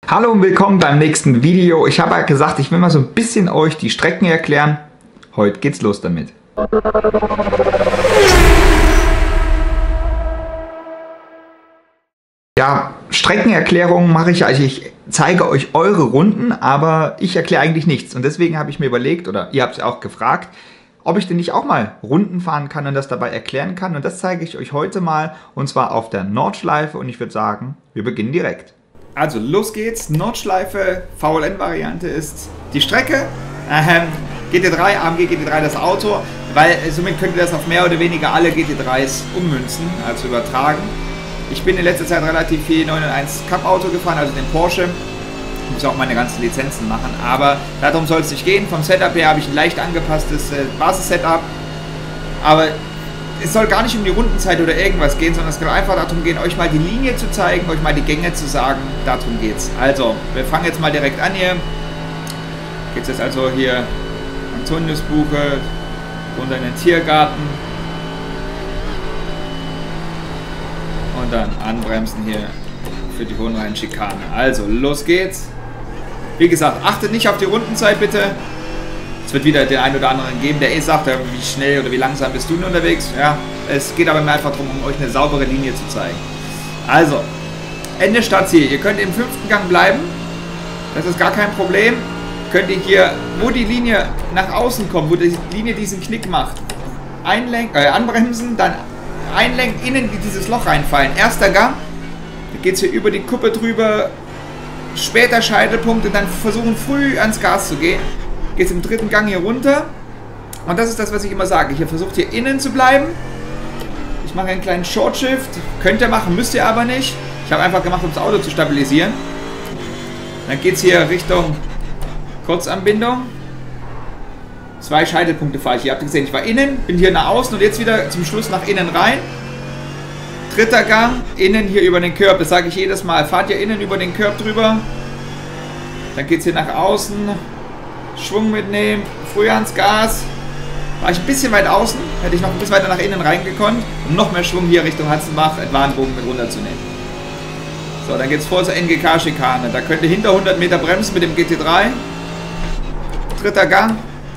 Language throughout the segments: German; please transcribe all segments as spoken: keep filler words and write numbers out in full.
Hallo und willkommen beim nächsten Video. Ich habe ja gesagt, ich will mal so ein bisschen euch die Strecken erklären. Heute geht's los damit. Ja, Streckenerklärungen mache ich, also ich zeige euch eure Runden, aber ich erkläre eigentlich nichts. Und deswegen habe ich mir überlegt, oder ihr habt es auch gefragt, ob ich denn nicht auch mal Runden fahren kann und das dabei erklären kann. Und das zeige ich euch heute mal, und zwar auf der Nordschleife. Und ich würde sagen, wir beginnen direkt. Also los geht's, Nordschleife, V L N-Variante ist die Strecke, ähm, G T drei, A M G G T drei das Auto, weil somit könnt ihr das auf mehr oder weniger alle G T dreis ummünzen, also übertragen. Ich bin in letzter Zeit relativ viel neun eins Cup Auto gefahren, also den Porsche, ich muss auch meine ganzen Lizenzen machen, aber darum soll es nicht gehen. Vom Setup her habe ich ein leicht angepasstes äh, Basis-Setup, aber es soll gar nicht um die Rundenzeit oder irgendwas gehen, sondern es soll einfach darum gehen, euch mal die Linie zu zeigen, euch mal die Gänge zu sagen. Darum geht's. Also, wir fangen jetzt mal direkt an hier. Geht's jetzt also hier Antoniusbuche, runter in den Tiergarten. Und dann anbremsen hier für die Hohenrhein-Schikane. Also, los geht's. Wie gesagt, achtet nicht auf die Rundenzeit bitte. Es wird wieder den einen oder anderen geben, der eh sagt, wie schnell oder wie langsam bist du denn unterwegs. Ja, es geht aber mir einfach darum, um euch eine saubere Linie zu zeigen. Also, Ende Stadtziel. Ihr könnt im fünften Gang bleiben. Das ist gar kein Problem. Könnt ihr hier, wo die Linie nach außen kommt, wo die Linie diesen Knick macht, einlenken, äh, anbremsen, dann einlenken, innen in dieses Loch reinfallen. Erster Gang. Da geht es hier über die Kuppe drüber. Später Scheitelpunkt und dann versuchen früh ans Gas zu gehen. Geht es im dritten Gang hier runter. Und das ist das, was ich immer sage. Hier versucht hier innen zu bleiben. Ich mache einen kleinen Short Shift. Könnt ihr machen, müsst ihr aber nicht. Ich habe einfach gemacht, um das Auto zu stabilisieren. Dann geht es hier Richtung Kurzanbindung. Zwei Scheitelpunkte fahre ich hier. Habt ihr gesehen, ich war innen, bin hier nach außen und jetzt wieder zum Schluss nach innen rein. Dritter Gang, innen hier über den Curb. Das sage ich jedes Mal. Fahrt ihr innen über den Curb drüber. Dann geht es hier nach außen. Schwung mitnehmen, früh ans Gas. War ich ein bisschen weit außen, hätte ich noch ein bisschen weiter nach innen reingekonnt, um noch mehr Schwung hier Richtung Hatzenbach, Entwarnbogen mit runterzunehmen. So, dann geht es vor zur N G K-Schikane. Da könnt ihr hinter hundert Meter bremsen mit dem G T drei. Dritter Gang.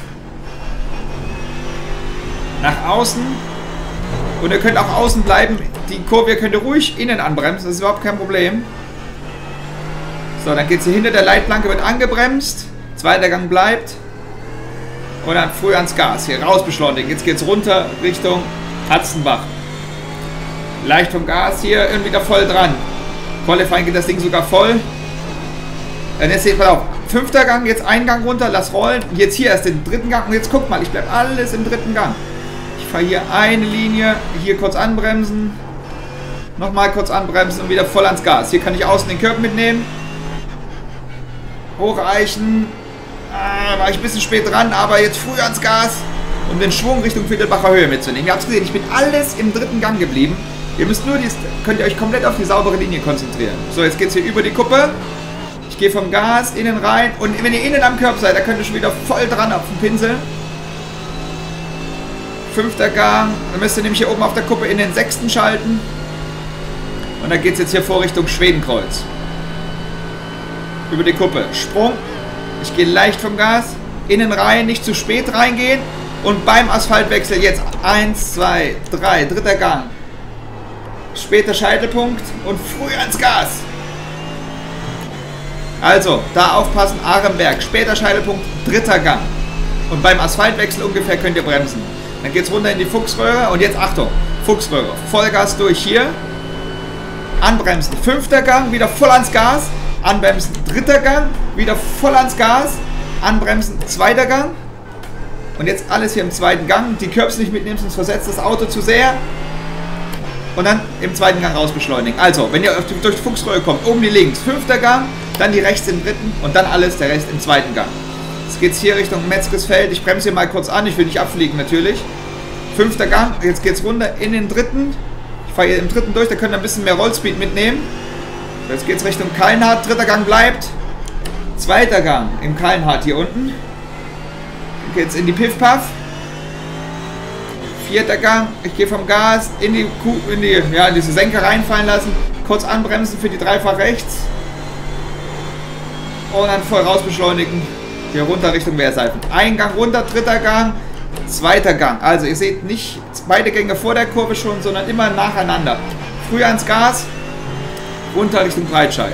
Nach außen. Und ihr könnt auch außen bleiben. Die Kurve könnt ihr ruhig innen anbremsen, das ist überhaupt kein Problem. So, dann geht es hier hinter der Leitplanke, wird angebremst. Zweiter Gang bleibt. Und dann früh ans Gas. Hier raus beschleunigen. Jetzt geht es runter Richtung Hatzenbach. Leicht vom Gas hier und wieder voll dran. Qualifying geht das Ding sogar voll. Dann jetzt seht mal auf. Fünfter Gang, jetzt einen Gang runter, lass rollen. Jetzt hier erst den dritten Gang. Und jetzt guckt mal, ich bleibe alles im dritten Gang. Ich fahre hier eine Linie. Hier kurz anbremsen. Nochmal kurz anbremsen und wieder voll ans Gas. Hier kann ich außen den Curb mitnehmen. Hochreichen. Ah, war ich ein bisschen spät dran, aber jetzt früh ans Gas, um den Schwung Richtung Viertelbacher Höhe mitzunehmen. Ihr habt es gesehen, ich bin alles im dritten Gang geblieben. Ihr müsst nur, die, könnt ihr euch komplett auf die saubere Linie konzentrieren. So, jetzt geht es hier über die Kuppe. Ich gehe vom Gas innen rein und wenn ihr innen am Curb seid, da könnt ihr schon wieder voll dran auf den Pinsel. Fünfter Gang, dann müsst ihr nämlich hier oben auf der Kuppe in den sechsten schalten. Und dann geht es jetzt hier vor Richtung Schwedenkreuz. Über die Kuppe. Sprung. Ich gehe leicht vom Gas. Innen rein, nicht zu spät reingehen. Und beim Asphaltwechsel jetzt eins, zwei, drei. Dritter Gang. Später Scheitelpunkt und früh ans Gas. Also, da aufpassen, Arenberg. Später Scheitelpunkt, dritter Gang. Und beim Asphaltwechsel ungefähr könnt ihr bremsen. Dann geht es runter in die Fuchsröhre. Und jetzt Achtung, Fuchsröhre. Vollgas durch hier. Anbremsen. Fünfter Gang, wieder voll ans Gas. Anbremsen, dritter Gang, wieder voll ans Gas, anbremsen, zweiter Gang und jetzt alles hier im zweiten Gang, die Curbs nicht mitnehmen, sonst versetzt das Auto zu sehr und dann im zweiten Gang raus beschleunigen. Also, wenn ihr durch die Fuchsröhre kommt, oben die links, fünfter Gang, dann die rechts im dritten und dann alles, der Rest im zweiten Gang. Jetzt geht es hier Richtung Metzgesfeld, ich bremse hier mal kurz an, ich will nicht abfliegen natürlich. Fünfter Gang, jetzt geht es runter in den dritten, ich fahre hier im dritten durch, da könnt ihr ein bisschen mehr Rollspeed mitnehmen. Jetzt geht es Richtung Kallenhardt, dritter Gang bleibt. Zweiter Gang im Kallenhardt hier unten. Dann geht es in die Piff-Puff. Vierter Gang, ich gehe vom Gas in die, Kuh, in die ja, in diese Senke reinfallen lassen. Kurz anbremsen für die dreifach rechts. Und dann voll raus beschleunigen. Hier runter Richtung Wehrseifen. Ein Gang runter, dritter Gang, zweiter Gang. Also ihr seht nicht beide Gänge vor der Kurve schon, sondern immer nacheinander. Früher ans Gas, runter Richtung Breitscheid.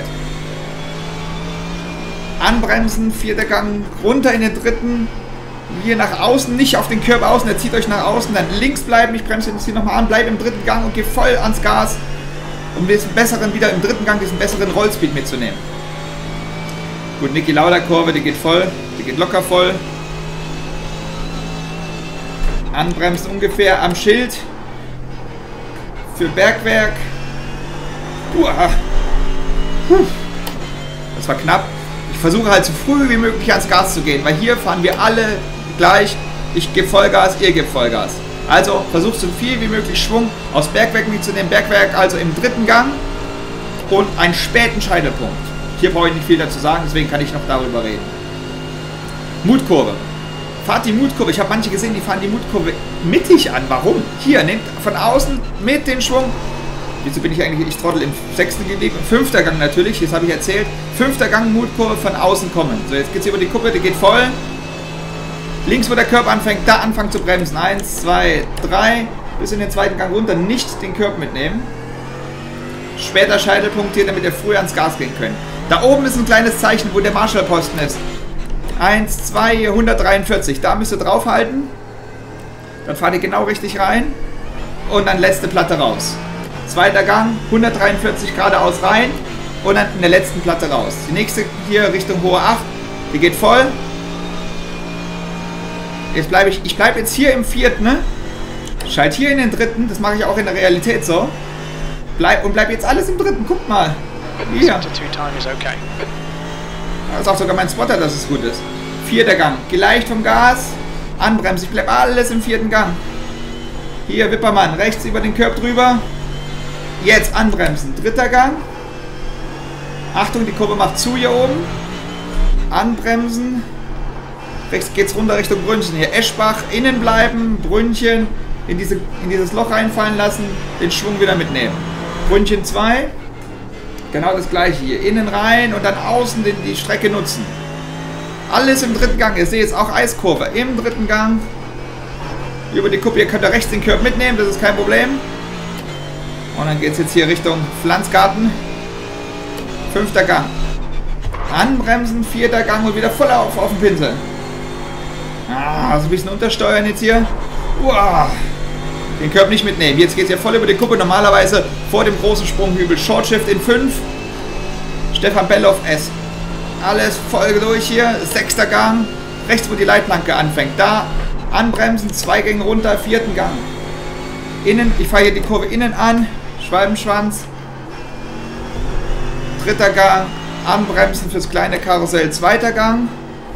Anbremsen, vierter Gang, runter in den dritten. Hier nach außen, nicht auf den Körper außen, er zieht euch nach außen, dann links bleiben, ich bremse jetzt hier nochmal an, bleib im dritten Gang und gehe voll ans Gas, um diesen besseren, wieder im dritten Gang, diesen besseren Rollspeed mitzunehmen. Gut, Niki Lauda Kurve, die geht voll, die geht locker voll. Anbremsen ungefähr am Schild. Für Bergwerk. Uah. Das war knapp. Ich versuche halt so früh wie möglich ans Gas zu gehen, weil hier fahren wir alle gleich. Ich gebe Vollgas, ihr gebt Vollgas. Also versucht so viel wie möglich Schwung aus Bergwerk mitzunehmen. Bergwerk also im dritten Gang und einen späten Scheitelpunkt. Hier brauche ich nicht viel dazu sagen, deswegen kann ich noch darüber reden. Mutkurve. Fahrt die Mutkurve. Ich habe manche gesehen, die fahren die Mutkurve mittig an. Warum? Hier, nehmt von außen mit den Schwung. Wieso bin ich eigentlich, ich trottel im sechsten geblieben? Fünfter Gang natürlich, das habe ich erzählt. Fünfter Gang, Mutkurve von außen kommen. So, jetzt geht es über die Kuppe, die geht voll. Links, wo der Körper anfängt, da anfangen zu bremsen. Eins, zwei, drei. Bis in den zweiten Gang runter, nicht den Körper mitnehmen. Später Scheitelpunkt hier, damit ihr früher ans Gas gehen könnt. Da oben ist ein kleines Zeichen, wo der Marshallposten ist. eins, zwei, hier hundertdreiundvierzig. Da müsst ihr draufhalten. Dann fahrt ihr genau richtig rein. Und dann letzte Platte raus. Zweiter Gang, hundertdreiundvierzig geradeaus rein. Und dann in der letzten Platte raus. Die nächste hier Richtung hohe acht. Die geht voll. Jetzt bleibe ich, ich bleibe jetzt hier im vierten, ne? Schalt hier in den dritten. Das mache ich auch in der Realität so. Bleib, und bleib jetzt alles im dritten. Guckt mal. Hier. Das ist auch sogar mein Spotter, dass es gut ist. Vierter Gang. Geh leicht vom Gas. Anbremsen. Ich bleib alles im vierten Gang. Hier, Wippermann. Rechts über den Körb drüber. Jetzt anbremsen. Dritter Gang. Achtung, die Kurve macht zu hier oben. Anbremsen. Rechts geht's runter Richtung Brünnchen. Hier Eschbach. Innen bleiben. Brünnchen. In, diese, in dieses Loch reinfallen lassen. Den Schwung wieder mitnehmen. Brünnchen zwei. Genau das gleiche hier. Innen rein und dann außen die, die Strecke nutzen. Alles im dritten Gang. Ihr seht jetzt auch Eiskurve. Im dritten Gang. Über die Kuppe. Ihr könnt da rechts den Körb mitnehmen. Das ist kein Problem. Und dann geht es jetzt hier Richtung Pflanzgarten. Fünfter Gang. Anbremsen. Vierter Gang und wieder voll auf, auf den Pinsel. Ah, also ein bisschen untersteuern jetzt hier. Uah. Den Körb nicht mitnehmen. Jetzt geht es ja voll über die Kuppe. Normalerweise vor dem großen Sprunghügel. Short Shift in fünf. Stefan Belloff S. Alles voll durch hier. Sechster Gang. Rechts, wo die Leitplanke anfängt. Da anbremsen. Zwei Gänge runter. Vierten Gang. Innen. Ich fahre hier die Kurve innen an. Schwalbenschwanz. Dritter Gang. Anbremsen fürs kleine Karussell. Zweiter Gang.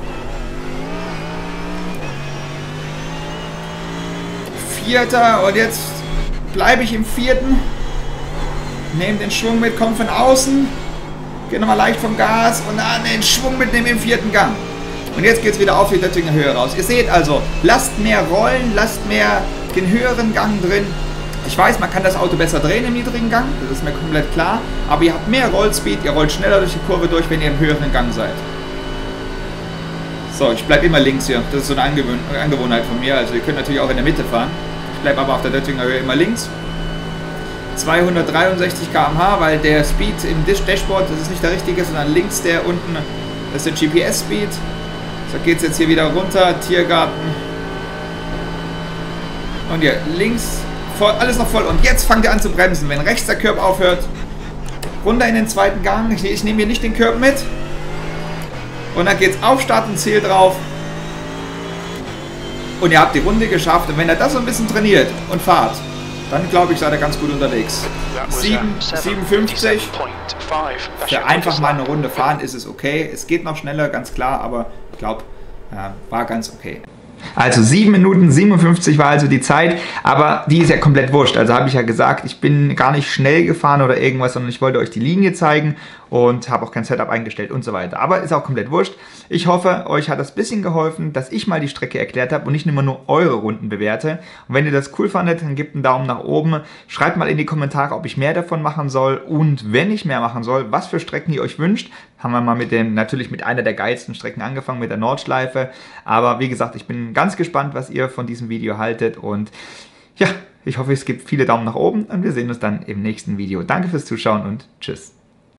Vierter. Und jetzt bleibe ich im vierten. Nehme den Schwung mit, komme von außen. Gehe nochmal leicht vom Gas und dann den Schwung mitnehmen im vierten Gang. Und jetzt geht es wieder auf die Döttinger Höhe raus. Ihr seht also, lasst mehr rollen, lasst mehr den höheren Gang drin. Ich weiß, man kann das Auto besser drehen im niedrigen Gang, das ist mir komplett klar. Aber ihr habt mehr Rollspeed, ihr rollt schneller durch die Kurve durch, wenn ihr im höheren Gang seid. So, ich bleibe immer links hier. Das ist so eine Angewohn Angewohnheit von mir. Also ihr könnt natürlich auch in der Mitte fahren. Ich bleibe aber auf der Döttinger Höhe immer links. zweihundertdreiundsechzig Kilometer pro Stunde, weil der Speed im Dashboard, das ist nicht der richtige, sondern links der unten, das ist der G P S-Speed. So geht es jetzt hier wieder runter, Tiergarten. Und hier links, voll, alles noch voll. Und jetzt fangt ihr an zu bremsen, wenn rechts der Curb aufhört. Runter in den zweiten Gang, ich, ich nehme hier nicht den Curb mit. Und dann geht es auf Start und Ziel drauf. Und ihr habt die Runde geschafft. Und wenn ihr das so ein bisschen trainiert und fahrt, dann glaube ich, seid ihr ganz gut unterwegs. sieben, siebenundfünfzig. Für einfach mal eine Runde fahren ist es okay. Es geht noch schneller, ganz klar, aber ich glaube, ja, war ganz okay. Also sieben Minuten siebenundfünfzig war also die Zeit, aber die ist ja komplett wurscht. Also habe ich ja gesagt, ich bin gar nicht schnell gefahren oder irgendwas, sondern ich wollte euch die Linie zeigen und habe auch kein Setup eingestellt und so weiter. Aber ist auch komplett wurscht. Ich hoffe, euch hat das ein bisschen geholfen, dass ich mal die Strecke erklärt habe und nicht immer nur eure Runden bewerte. Und wenn ihr das cool fandet, dann gebt einen Daumen nach oben. Schreibt mal in die Kommentare, ob ich mehr davon machen soll und wenn ich mehr machen soll, was für Strecken ihr euch wünscht. Haben wir mal mit dem, natürlich mit einer der geilsten Strecken angefangen, mit der Nordschleife. Aber wie gesagt, ich bin ganz gespannt, was ihr von diesem Video haltet und ja, ich hoffe, es gibt viele Daumen nach oben und wir sehen uns dann im nächsten Video. Danke fürs Zuschauen und tschüss.